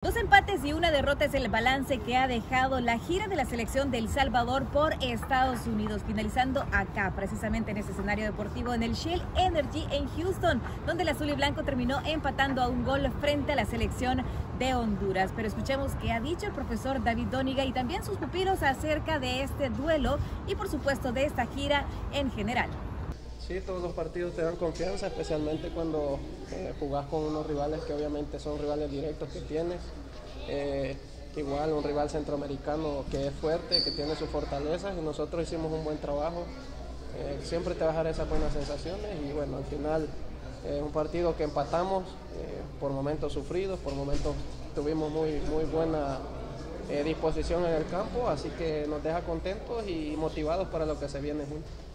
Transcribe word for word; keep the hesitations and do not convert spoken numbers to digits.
Dos empates y una derrota es el balance que ha dejado la gira de la selección de El Salvador por Estados Unidos, finalizando acá, precisamente en ese escenario deportivo, en el Shell Energy en Houston, donde el azul y blanco terminó empatando a un gol frente a la selección de Honduras. Pero escuchemos qué ha dicho el profesor David Dóniga y también sus pupilos acerca de este duelo y por supuesto de esta gira en general. Sí, todos los partidos te dan confianza, especialmente cuando eh, jugás con unos rivales que obviamente son rivales directos que tienes. Eh, igual un rival centroamericano que es fuerte, que tiene sus fortalezas y nosotros hicimos un buen trabajo. Eh, siempre te va a dejar esas buenas sensaciones y bueno, al final es eh, un partido que empatamos, eh, por momentos sufridos, por momentos tuvimos muy, muy buena eh, disposición en el campo, así que nos deja contentos y motivados para lo que se viene juntos.